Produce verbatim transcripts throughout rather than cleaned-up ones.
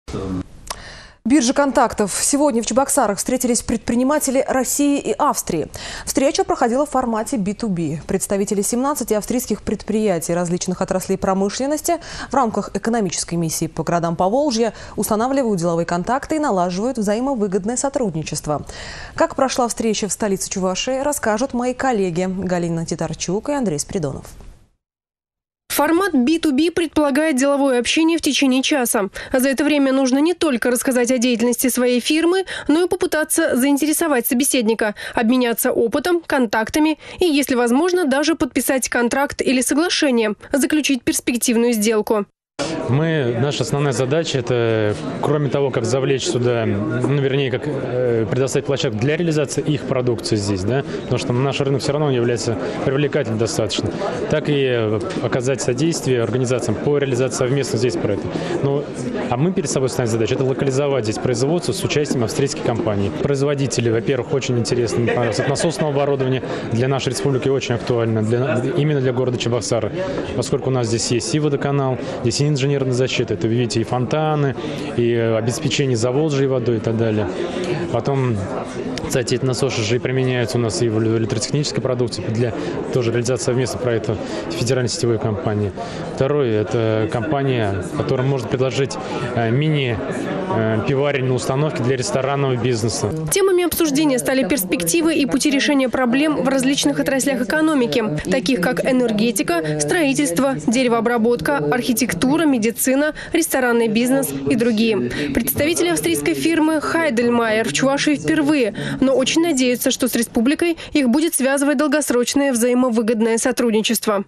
Биржа контактов. Сегодня в Чебоксарах встретились предприниматели России и Австрии. Встреча проходила в формате би ту би. Представители семнадцати австрийских предприятий различных отраслей промышленности в рамках экономической миссии по городам Поволжья устанавливают деловые контакты и налаживают взаимовыгодное сотрудничество. Как прошла встреча в столице Чувашии, расскажут мои коллеги Галина Титарчук и Андрей Спиридонов. Формат би ту би предполагает деловое общение в течение часа. За это время нужно не только рассказать о деятельности своей фирмы, но и попытаться заинтересовать собеседника, обменяться опытом, контактами и, если возможно, даже подписать контракт или соглашение, заключить перспективную сделку. Мы, наша основная задача – это, кроме того, как завлечь сюда, ну, вернее, как э, предоставить площадку для реализации их продукции здесь, да, потому что наш рынок все равно является привлекательным достаточно, так и оказать содействие организациям по реализации совместно здесь проекта. Ну, а мы перед собой ставим задачу – это локализовать здесь производство с участием австрийских компаний. Производители, во-первых, очень интересны, мне понравилось. Это насосного оборудования для нашей республики очень актуально, для, именно для города Чебоксары, поскольку у нас здесь есть и водоканал, здесь и инженерная защита. Это, видите, и фонтаны, и обеспечение Заволжьей водой и так далее. Потом, кстати, эти насосы же и применяются у нас и в электротехнической продукции для тоже реализации совместного проекта федеральной сетевой компании. Второе – это компания, которая может предложить мини-пиваренные установки для ресторанного бизнеса. Темами обсуждения стали перспективы и пути решения проблем в различных отраслях экономики, таких как энергетика, строительство, деревообработка, архитектура, медицина, ресторанный бизнес и другие. Представители австрийской фирмы Хайдельмайер в Чувашии впервые, но очень надеются, что с республикой их будет связывать долгосрочное взаимовыгодное сотрудничество.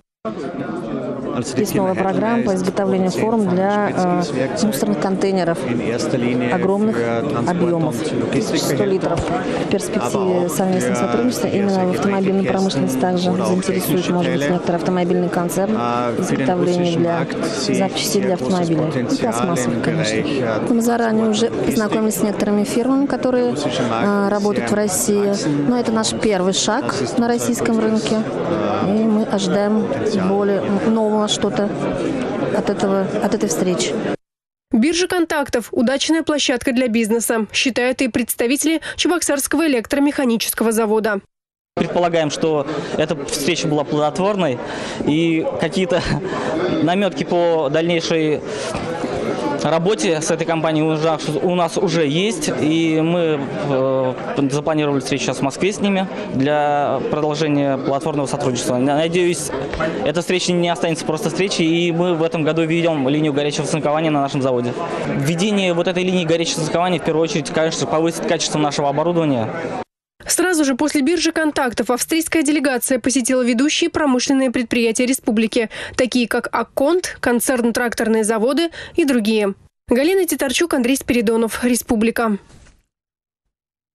Есть новая программа по изготовлению форм для э, мусорных контейнеров огромных объемов, сто литров. В перспективе совместного сотрудничества именно в автомобильной промышленности также заинтересует, может быть, некоторые автомобильные концерны, изготовление для запчастей для автомобиля и пластмассовых, конечно. Мы заранее уже познакомились с некоторыми фирмами, которые э, работают в России, но это наш первый шаг на российском рынке, и мы ожидаем более нового что-то от этого, от этой встречи. Биржа контактов – удачная площадка для бизнеса, считают и представители Чебоксарского электромеханического завода. Предполагаем, что эта встреча была плодотворной, и какие-то наметки по дальнейшей работе с этой компанией у нас уже есть, и мы э, запланировали встречу сейчас в Москве с ними для продолжения платформного сотрудничества. Надеюсь, эта встреча не останется просто встречей, и мы в этом году введем линию горячего цинкования на нашем заводе. Введение вот этой линии горячего цинкования в первую очередь, конечно, повысит качество нашего оборудования. Сразу же после биржи контактов австрийская делегация посетила ведущие промышленные предприятия республики, такие как Акконт, концерн «Тракторные заводы» и другие. Галина Титарчук, Андрей Спиридонов, Республика.